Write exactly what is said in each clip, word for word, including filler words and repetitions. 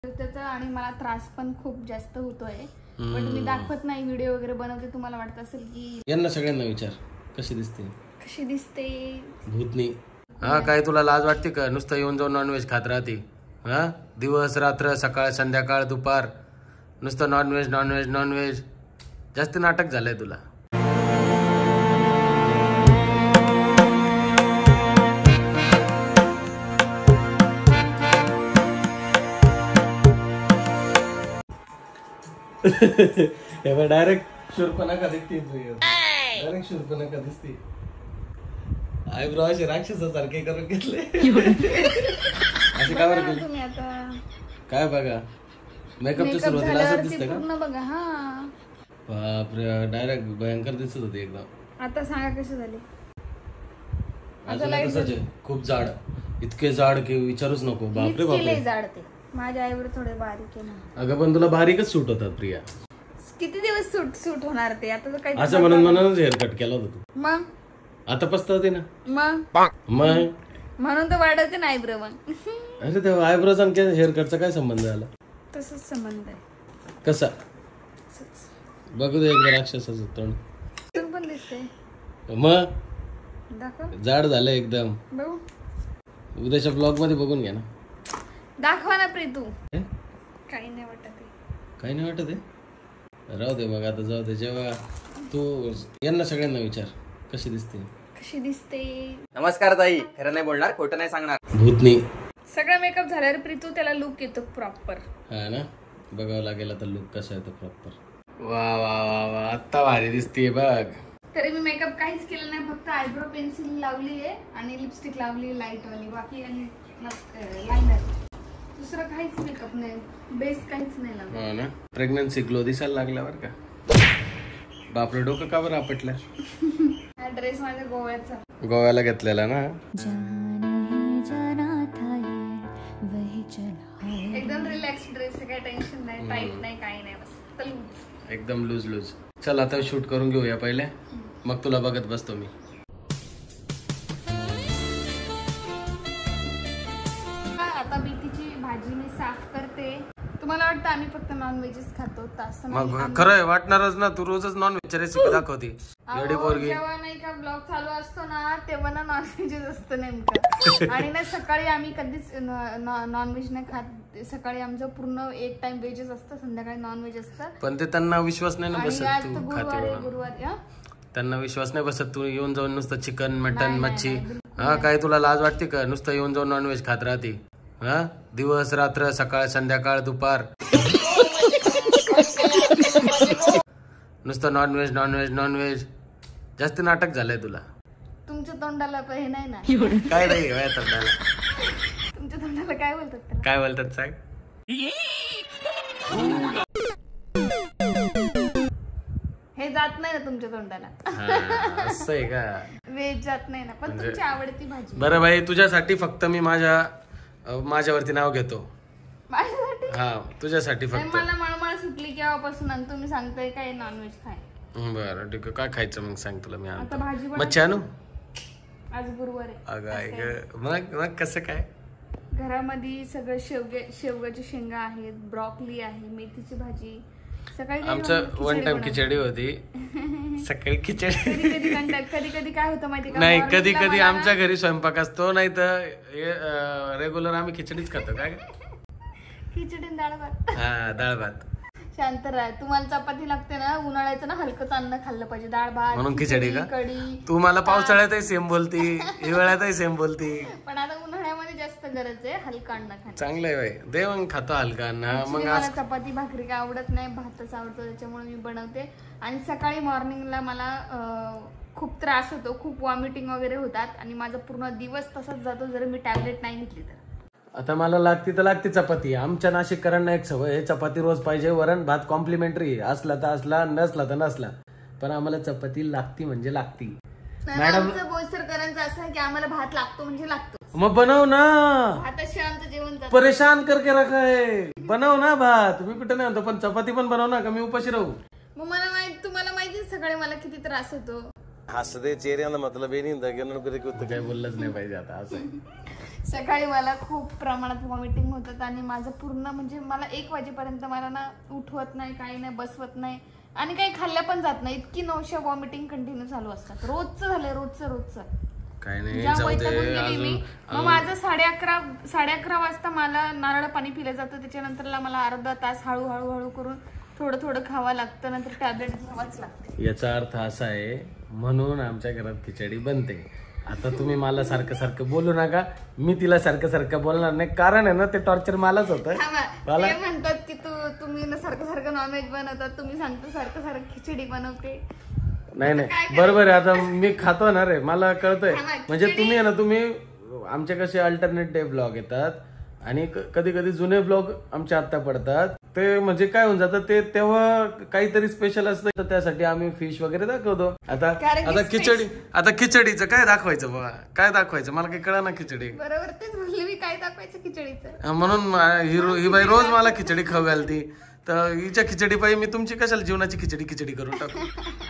त्याचा आणि मला त्रास पण खूप जास्त होतोय, पण मी दाखवत नाही, व्हिडिओ वगैरे बनवते. तुम्हाला वाटत असेल की यांना सगळ्यांना विचार कशी दिसते कशी दिसते भूतनी. हा काय तुला लाज वाटते का? नुसतं येऊन जाऊन नॉनव्हेज खात राहते. हा दिवस रात्र सकाळ संध्याकाळ दुपार नुसतं नॉनव्हेज नॉनव्हेज नॉनव्हेज. जास्त नाटक झालंय तुला. डायरेक्ट शूर्पणखा दिसते तू. डायरेक्ट शूर्पणखा दिसते. आयब्रो असे राक्षसासारखे करून घेतले. असे का बरं केले? तुम्ही आता काय बघा मेकअपच्या सुरुवातीला असं दिसतं का? पूर्ण बघा. हा बापरे डायरेक्ट भयंकर दिसत होते एकदम. आता सांगा कशी झाली? अजून कसंच आहे खूप जाड, इतके जाड की विचारूच नको. बापरे बापरे जाड ते. माझ्या आईवर थोडे बारीक आहे ना. अगं पण तुला बारीकच सूट होतात प्रिया. किती दिवस सूट सूट होणार ते? आता तर काही असं म्हणून म्हणूनच हेअर कट केला होता तू. मग आता पस्तावते ना. मग मग म्हणून तर वाढवते ना आयब्रो. मग अरे तेव्हा आयब्रोज आणि हेअर कटचा काय संबंध झाला? तसंच संबंध आहे. कसा? बघू दे एकदा राक्षसाचं तोंड. तू पण दिसते. मग दाखव. जाड झालं एकदम. बघू उद्याच्या ब्लॉग मध्ये बघून घ्या ना. दाखवा ना प्रीतू. काही नाही वाटत आहे. काही नाही वाटत आहे. राहू दे मग आता जाऊ दे. जेव्हा तू यांना सगळ्यांना विचार कशी दिसते कशी दिसते. नमस्कार ताई, खरं नाही बोलणार, खोटं नाही सांगणार. भूतनी. सगळा मेकअप झाल्यावर प्रीतू त्याला लुक येतो प्रॉपर. हा ना बघावं लागेल आता लुक कसा येतो प्रॉपर. वा वा वा वा आता भारी दिसते बघ. तरी मी मेकअप काहीच केलं नाही, फक्त आयब्रो पेन्सिल लावली आहे आणि लिपस्टिक लावली लाईट वाली. बाकी आणि लायनर दुसरं काहीच मेकअप नाही, बेस काहीच नाही लावलं. हो ना प्रेग्नन्सी ग्लो दिसायला लागला बरं का. बापरे डोकं का बरं आपटलं? हा ड्रेस माझ्या गोव्याचा, गोव्याला घेतलेला ना. एकदम रिलॅक्स ड्रेस आहे, काही टेन्शन नाही, टाईट नाही, काही नाही, बस लूज एकदम लूज लूज. चल आता शूट करून घेऊया पहिले, मग तुला बघत बसतो मी. आता बीटीची भाजी मी साफ करते. तुम्हाला वाटतं आम्ही फक्त नॉन व्हेजच खातो, तसं मग खरं आहे वाटणारच ना. तू रोजच नॉन व्हेज रेसिपी दाखवते. एवढी पोरगी जेव्हा नाही का ब्लॉग चालू असतो ना तेव्हा ना नॉन व्हेजच असतं नेमकं. आणि ना सकाळी आम्ही कधीच नॉन व्हेज नाही खात. सकाळी आमचं पूर्ण एक टाइम व्हेजच असतं, संध्याकाळी नॉन व्हेज असतं. पण ते त्यांना विश्वास नाही ना बसत तू खाते. गुरुवारी त्यांना विश्वास नाही बसत तू येऊन जाऊन नुसतं चिकन मटन मच्छी. हा काय तुला लाज वाटते का? नुसतं येऊन जाऊन नॉनव्हेज खात राहते. हा दिवस रात्र सकाळ संध्याकाळ दुपार नुसतं नॉनव्हेज नॉनव्हेज नॉनव्हेज. जास्त नाटक झालंय तुला. तुमच्या तोंडाला हे नाही ना काय नाही तोंडाला. तुमच्या तोंडाला काय बोलतात? काय बोलतात सांग. हे जात नाही ना तुमच्या तोंडाला. असं आहे का? व्हेज जात नाही ना, पण तुमची आवडती भाजी. बरं भाई तुझ्यासाठी फक्त मी माझ्या माझ्यावरती नाव घेतो. माझ्यासाठी? हा तुझ्यासाठी फक्त. मला मळमळ सुटली केव्हापासून आणि तुम्ही सांगताय काय नॉनव्हेज खाय. बरं ठीक आहे. काय खायचं मग सांग तुला मी आता भाजी आणतो. मच्छी आणू? आज गुरुवार आहे. अगं ऐक मग मग कसं काय? घरामध्ये सगळं शेवगे शेवगाची शेंगा आहेत, ब्रॉकली आहे, मेथीची भाजी. सकाळी आमचं वन टाइम खिचडी होती. सकाळी खिचडी. कधी कधी कधी कधी काय होतं माहिती का? नाही कधी कधी आमच्या घरी स्वयंपाक असतो, नाही तर रेग्युलर आम्ही खिचडीच खातो. काय खिचडी डाळ भात. हा डाळ भात. शांत राहा. तुम्हाला चपाती लागते ना, उन्हाळ्याचं ना हलकंच अन्न खाल्लं पाहिजे. डाळ भात म्हणून खिचडी का? कढी. तू मला पावसाळ्यातही सेम बोलती, हिवाळ्यातही सेम बोलती. पण आता उन्हाळ्यामध्ये जास्त गरज आहे हलकं अन्न खाण्याची. चांगलं आहे बाई. दे मग खातो हलका अन्न. मग मला चपाती भाकरी काय आवडत नाही, भातच आवडतो, त्याच्यामुळे मी बनवते. आणि सकाळी मॉर्निंगला मला खूप त्रास होतो, खूप वॉमिटिंग वगैरे होतात आणि माझा पूर्ण दिवस तसाच जातो जर मी टॅबलेट नाही घेतली तर. आता मला लागती तर लागते चपाती. आमच्या नाशिककरांना एक सवय आहे, चपाती रोज पाहिजे. वरण भात कॉम्प्लिमेंटरी, असला तर असला, नसला तर नसला, पण आम्हाला चपाती लागती म्हणजे लागती. मॅडम बोईसरकरांचं असं आहे की आम्हाला भात लागतो म्हणजे लागतो. मग बनव ना. भाताशिवाय आमचं जेवण परेशान करके रखा है. बनव ना भात. मी कुठे नाही म्हणतो, पण चपाती पण बनव ना, का मी उपाशी राहू? मग मला माहिती, तुम्हाला माहिती सकाळी मला किती त्रास होतो. हसदे चेहरे मतलब हे नाही काही बोललंच नाही पाहिजे आता असं. सकाळी मला खूप प्रमाणात वॉमिटिंग होतात आणि माझं पूर्ण म्हणजे मला एक वाजेपर्यंत मला ना उठवत नाही, काही नाही, बसवत नाही आणि काही खाल्ल्या पण जात नाही. इतकी नौशा वॉमिटिंग कंटिन्यू चालू असतात. रोजचं झालंय, रोजचं रोजचं काय नाही. ज्या वैतागून गेली मी. मग माझं साडे अकरा साडे अकरा वाजता मला नारळ पाणी पिलं जातं. त्याच्यानंतरला मला अर्धा तास हळूहळू हळू करून थोडं थोडं खावं लागतं, नंतर टॅबलेट घ्यावाच लागते. याचा अर्थ असा आहे म्हणून आमच्या घरात खिचडी बनते. आता तुम्ही मला सारखं सारखं बोलू नका, मी तिला सारखं सारखं बोलणार नाही, कारण आहे ना ते टॉर्चर मलाच होतं. ते म्हणतात की तू तुम्ही ना सारखं सारखं नॉनव्हेज बनवतात, तुम्ही सांगतो सारखं सारखं खिचडी बनवते. नाही नाही बरोबर आहे. आता मी खातो ना रे, मला कळतंय. म्हणजे तुम्ही आहे ना, तुम्ही आमचे कसे अल्टरनेट डे ब्लॉग येतात आणि कधी कधी जुने ब्लॉग आमच्या आत्ता पडतात. ते म्हणजे काय होऊन जातं ते तेव्हा काहीतरी स्पेशल असतं, तर त्यासाठी आम्ही फिश वगैरे दाखवतो. आता आता खिचडी आता खिचडीचं काय दाखवायचं बाबा, काय दाखवायचं मला काही कळा ना. खिचडी बरोबर तेच म्हणले मी, काय दाखवायचं खिचडीचं. म्हणून ही बाई रोज मला खिचडी खाऊ घालती, तर हिच्या खिचडी पाहिजे मी तुमची कशाला जीवनाची खिचडी खिचडी करून टाकू.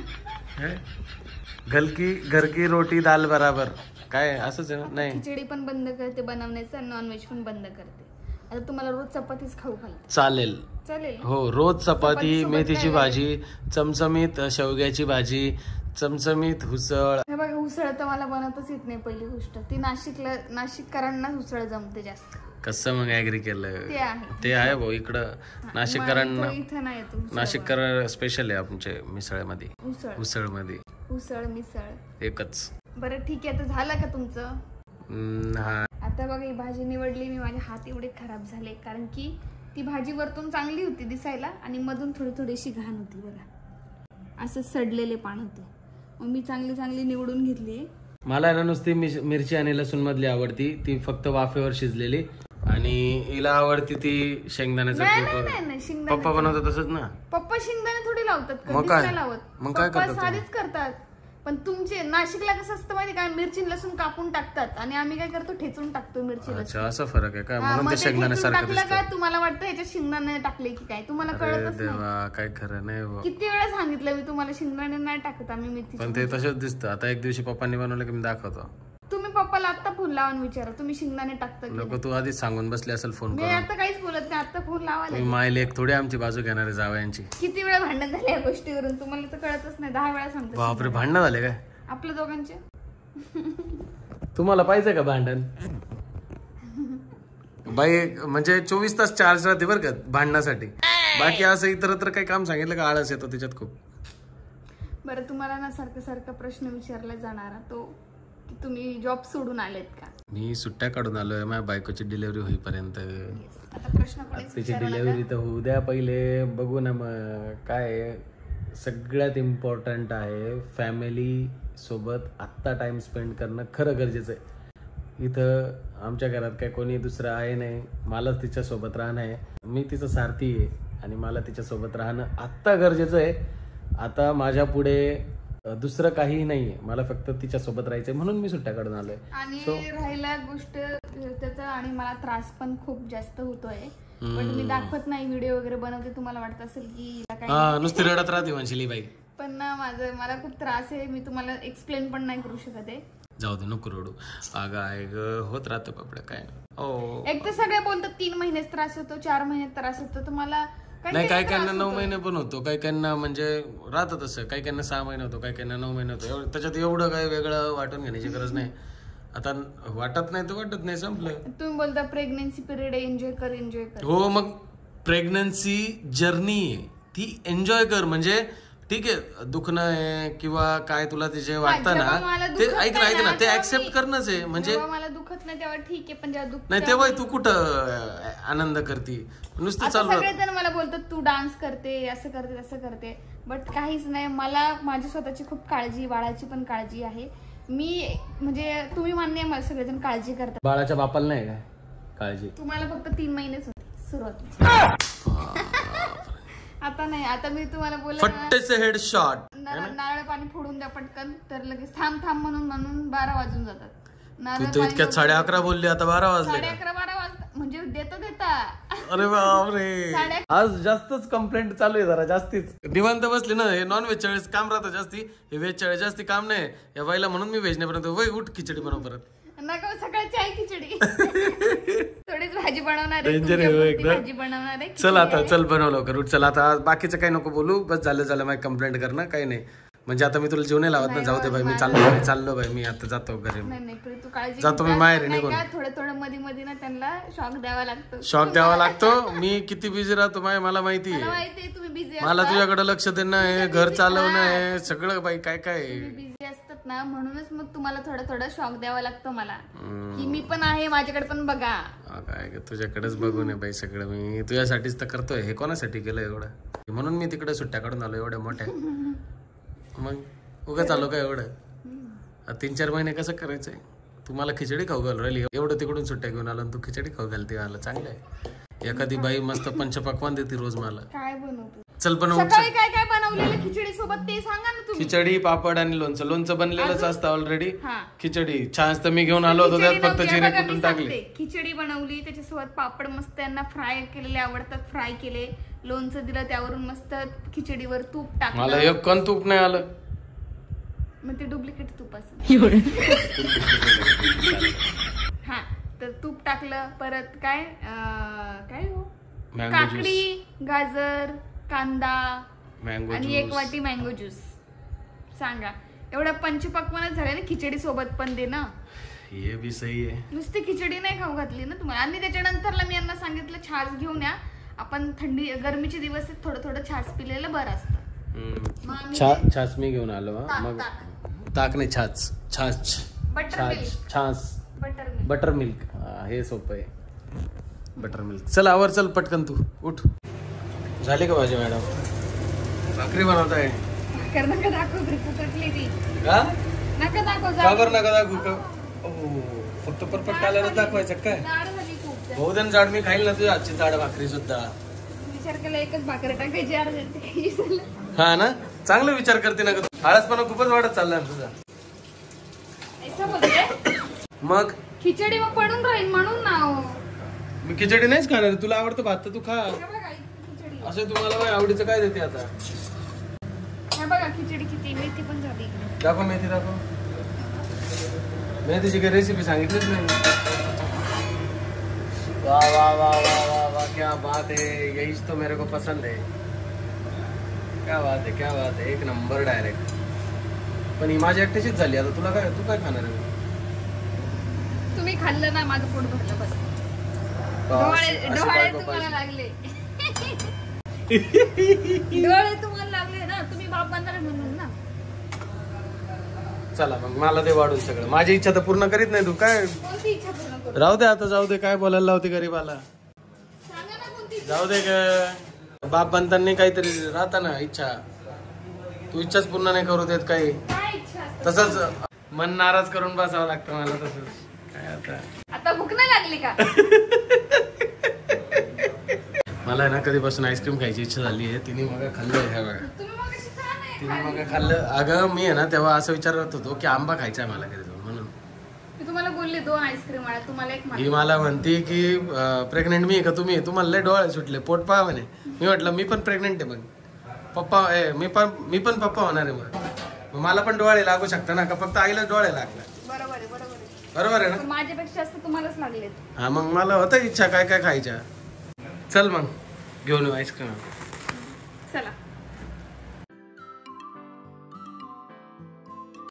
घरकी घरकी रोटी दाल बराबर काय असंच आहे ना. नाही खिचडी पण बंद करते बनवण्याचं, नॉनव्हेज पण बंद करते. आता तुम्हाला रोज चपातीच खाऊ घालते. चालेल चालेल हो. रोज चपाती, मेथीची भाजी, चमचमीत शेवग्याची भाजी, चमचमीत उसळ. हे बघा उसळ तर मला बनवताच येत नाही. पहिली गोष्ट ती नाशिकला नाशिककरांना उसळ जमते जास्त. कसं मग ऍग्री केलं ते आहे ते आहे भाऊ इकडं नाशिककरांना. इथं नाही नाशिककर स्पेशल आहे आमचे मिसळमध्ये. उसळ उसळ मध्ये उसळ मिसळ एकच. बरं ठीक आहे. आता झालं का तुमचं? हा आता बघा ही भाजी निवडली मी, माझे हात एवढे खराब झाले कारण की ती भाजी वरतून चांगली होती दिसायला आणि मधून थोडी थोडीशी घाण होती. बघा असं सडलेले पान होते. मग मी चांगली चांगली निवडून घेतली. मला ना नुसती मिरची आणि लसूण मधली आवडती, ती फक्त वाफेवर शिजलेली. आणि हिला आवडती ती शेंगदाण्याचं कूट. पप्पा बनवतात तसंच ना. पप्पा शेंगदाणे थोडी लावतात, मग काय लावत. मग काय करतात साधीच करतात. पण तुमचे नाशिकला कसं असतं माहिती काय, मिरची लसूण कापून टाकतात आणि आम्ही काय करतो ठेचून टाकतो मिरची. अच्छा असा फरक आहे काय? म्हणून ते शेंगदाण्यासारखं दिसतं का? तुम्हाला वाटतं ह्याच्यात शेंगदाणे टाकले की काय? तुम्हाला कळतच नाही. काय खरं नाही. किती वेळा सांगितलं मी तुम्हाला, शेंगदाणे नाही टाकत आम्ही मेथी. पण ते तसंच दिसतं. आता एक दिवशी पप्पांनी बनवलं की मी दाखवतो. तुम्ही पप्पाला आता फोन लावून विचारा तुम्ही शेंगदाणे टाकता. लोक तू आधीच सांगून बसले असेल फोन मी आता काहीच बोलत नाही. आता फोन लावायला मायले एक थोडी आमची बाजू घेणार आहे जावयांची. किती वेळा भांडण झाले या गोष्टीवरून तुम्हाला तर कळतच नाही. दहा वेळा सांगतो. बापरे भांडणं झाले काय आपल्या दोघांचे? तुम्हाला पाहिजे का भांडण? बाई म्हणजे चोवीस तास चार्ज राहते बरं का भांडणासाठी. बाकी असं इतरत्र काही काम सांगितलं का आळस येतो त्याच्यात खूप. बरं तुम्हाला ना सारखं सारखं प्रश्न विचारला जाणारा तो की तुम्ही जॉब सोडून आलेत का? मी सुट्ट्या काढून आलोय माझ्या बायकोची डिलिव्हरी होईपर्यंत. आता प्रश्न तिची डिलिव्हरी तर होऊ द्या पहिले, बघू ना मग काय. सगळ्यात इम्पॉर्टंट आहे फॅमिली सोबत आत्ता टाइम स्पेंड करणं खरं गरजेचं आहे. इथं आमच्या घरात काय कोणी दुसरं आहे नाही, मलाच तिच्या सोबत राहणं आहे. मी तिचं सारथी आहे आणि मला तिच्या सोबत राहणं आत्ता गरजेचं आहे. आता माझ्या पुढे दुसरं काहीही नाहीये, मला फक्त तिच्या सोबत राहायचंय म्हणून मी सुट्ट्या काढून आलोय. आणि राहिला गोष्ट त्याचा आणि मला त्रास पण खूप जास्त होतोय. पण मी दाखवत नाही, व्हिडिओ वगैरे बनवते. तुम्हाला वाटत असेल की नुसती रडत राहते म्हणशील बाई. पण ना माझं मला खूप त्रास आहे, मी तुम्हाला एक्सप्लेन पण नाही करू शकत आहे. जाऊ दे नको रडू. अगं आहे ग होत राहतं बापडं काय. हो एक तर सगळे बोलतात तीन महिन्यात त्रास होतो, चार महिन्यात त्रास होतो. तुम्हाला नाही काही काहींना नऊ महिने पण होतो, काही काहींना म्हणजे राहतं तसं, काही काहींना सहा महिने होतो, काही काहींना नऊ महिने होतो. त्याच्यात एवढं काही वेगळं वाटून घेण्याची गरज नाही. आता वाटत नाही तर वाटत नाही, संपलं. तुम्ही बोलता प्रेग्नन्सी पिरियड एन्जॉय कर एन्जॉय कर. हो मग प्रेग्नन्सी जर्नी आहे ती एन्जॉय कर. म्हणजे ठीक आहे दुखणं आहे किंवा काय तुला तिचे वाटतं ना ते ऐक ना ऐक ना ते ऍक्सेप्ट करणंच आहे. म्हणजे मला दुखत नाही तेव्हा ठीक आहे, पण जेव्हा दुखत नाही तेव्हा तू कुठं आनंद करते नुसतं चालू. सगळेजण मला बोलतात तू डान्स करते, असं करते तसं करते, बट काहीच नाही. मला माझी स्वतःची खूप काळजी, बाळाची पण काळजी आहे. मी म्हणजे तुम्ही मान्य आहे मला सगळेजण काळजी करतात. बाळाच्या बापाला नाही काय काळजी? तुम्हाला फक्त तीन महिनेच होते सुरुवात. आता नाही. आता मी तुम्हाला बोलले हेड शॉट नारळ पाणी फोडून द्या पटकन, तर लगेच थांब थांब म्हणून म्हणून बारा वाजून जातात. तू इतक्यात साडे अकरा बोलली, आता बारा वाजले. साडे अकरा बारा वाजता म्हणजे देता देता अरे बापरे साड्या आज जास्तच कंप्लेंट चालू आहे जरा जास्तीच निवांत बसले ना हे नॉन व्हेज वेळेस काम राहतं जास्ती हे व्हेज वेळेस जास्ती काम नाही या बाईला म्हणून मी व्हेज नाही बनवतो वय उठ खिचडी बनव परत नका सकाळची आहे खिचडी थोडीच भाजी बनवणार आहे Danger आहे हो तुमच्यापुरती एकदम. भाजी बनवणार आहे चल आता चल बनव लवकर उठ चल आता बाकीचं काही नको बोलू बस झालं झालं माझी कंप्लेंट करणं काही नाही म्हणजे आता मी तुला जीव नाही लावत ना जाऊ दे भाई मी चाललो भाई चाललो भाई मी आता जातो घरी नाही नाही प्रीत, तू काळजी जातो घेत मी जा. माहेरी नाही निघून. का, थोडं थोडं मध्ये मध्ये ना त्यांना शॉक द्यावा लागतो शॉक द्यावा लागतो मी किती बिझी राहतो माय मला माहिती मला आहे माहिती आहे तुम्ही बिझी मला तुझ्याकडे लक्ष देणं आहे घर चालवणं आहे सगळं बाई काय काय आहे. बिझी असतात ना म्हणूनच मग तुम्हाला थोडं थोडं शॉक द्यावा लागतो मला की मी पण आहे माझ्याकडे पण बघा हा, काय ग, तुझ्याकडेच बघून आहे बाई सगळं मी तुझ्यासाठीच तर करतोय हे कोणासाठी केलं एवढं म्हणून मी तिकडे सुट्ट्या काढून आलो एवढ्या मोठ्या मग उगाच आलो का एवढं आता तीन चार महिने कसं करायचंय तू मला खिचडी खाऊ घालू राहिली एवढं तिकडून सुट्ट्या घेऊन आलो आणि तू खिचडी खाऊ घालते मला चांगलं आहे एखादी बाई मस्त पंचपक्वान देते रोज मला काय बनवतो चल बनवू सकाळी काय काय बनवलेलं खिचडी सोबत ते सांगा ना तुम्ही खिचडी पापड आणि लोणचं लोणचं बनलेलंच असतं ऑलरेडी हा खिचडी छान तर मी घेऊन आलो होतो त्यात खिचडी फक्त नव्हती, जिरे बघा मी कुठून टाकले सांगते. खिचडी बनवली त्याच्यासोबत पापड मस्त त्यांना फ्राय केलेले आवडतात फ्राय केले लोणचं दिलं त्यावरून मस्त खिचडीवर तूप मला टाकलं एक कण तूप नाही आलं मग ते डुप्लिकेट तूप असं हा तर तूप टाकलं परत काय अं, काय हो मँगो काकडी गाजर कांदा मँगो आणि एक वाटी मँगो ज्यूस सांगा एवढं पंचपक्वानच झालं ना खिचडी सोबत पण दे ना हे बी सही आहे नुसती खिचडी नाही खाऊ घातली ना तुम्हाला आणि त्याच्यानंतरला मी यांना सांगितलं छास घेऊन या आपण थंडी गरमीचे दिवस आहेत, थोडं थोडं छास पिलेलं बरं असतं मग आम्ही छा- छास मी घेऊन आलो हा. ताक, मग ताक. ताक नाही छाछ छाछ बटर छाछ मिल्क छाछ बटर मिल्क बटर मिल्क हे सोपं आहे बटर मिल्क चल आवर चल पटकन तू उठ झाली का भाजी मॅडम भाकरी बनवताय भाकर नका दाखव तुटली ती का नका दाखव का बरं नका दाखवू का ओ, फक्त परफेक्ट आल्यावर दाखवायचं काय जाड झाली खूप बहु जण जाड मी खाईल ना तुझ्या आजची जाड भाकरी सुद्धा विचार केला एकच भाकर टाकायची अर्जंट काही झालं हा ना चांगला विचार करते ना ग तू. आळसपणा खूपच वाढत चाललाय ना तुझा ऐसा बोलते मग खिचडी मग पडून राहील म्हणून ना हो. मी खिचडी नाहीच खाणार तुला आवडतं भात तर तू खा हे बघा इतकी खिचडी असं तुम्हाला माझ्या आवडीचं काय देते आता हे बघा खिचडी किती मेथी पण झाली दाखव मेथी दाखव मेथीची काही रेसिपी सांगितलीच नाही वाह वाह वाह वाह वाह वाह क्या बात है यही तो मेरे को पसंद है क्या बात है क्या बात है एक नंबर डायरेक्ट पण ही माझी एकट्याचीच झाली आता तुला काय तू काय खाणार आहे तुम्ही खाल्लं ना माझं पोट भरलं बस बस, डोळे अशी डोळे बायको तुम्हाला पाहिजे. लागले डोळे तुम्हाला लागले ना तुम्ही बाप बनणार म्हणून ना चला मग मला ते वाढून सगळं माझी इच्छा तर पूर्ण करीत नाही तू काय कोणती इच्छा पूर्ण करू राहू दे आता जाऊ दे काय बोलायला लावते गरीबाला सांगा ना कोणती जाऊ दे ग बाप बनताना काहीतरी राहता ना इच्छा तू इच्छाच पूर्ण नाही करू देत काही काय इच्छा असते? तसंच मन नाराज करून बसावं लागतं मला तसंच काय आता आता भूक नाही लागली का मला आहे ना कधीपासून आईस्क्रीम खायची इच्छा झाली आहे तिने मग खाल्लं ह्या बघा तुम्ही मग कशी खा नाही तिने मग खाल्लं अगं मी आहे ना तेव्हा असं विचारत होतो की आंबा खायचा आहे मला कधी जाऊन म्हणून मी तुम्हाला बोलले दोन आईस्क्रीम वाळा तुम्हाला एक ही मला म्हणते की प्रेग्नेंट मी आहे का तुम्ही तुम्हाला लय डोळे सुटले पोट पहा म्हणे मी म्हटलं मी पण प्रेग्नेंट आहे मग पप्पा ए मी पण मी पण पप्पा होणार आहे मग मग मला पण डोळे लागू शकता ना का फक्त आईला डोळे लागले बरोबर आहे बरोबर आहे बरोबर आहे ना पण माझ्यापेक्षा जास्त तुम्हालाच लागलेत हा मग मला होतं इच्छा काय काय खायच्या चल मग घेऊन येऊ आईस्क्रीम चला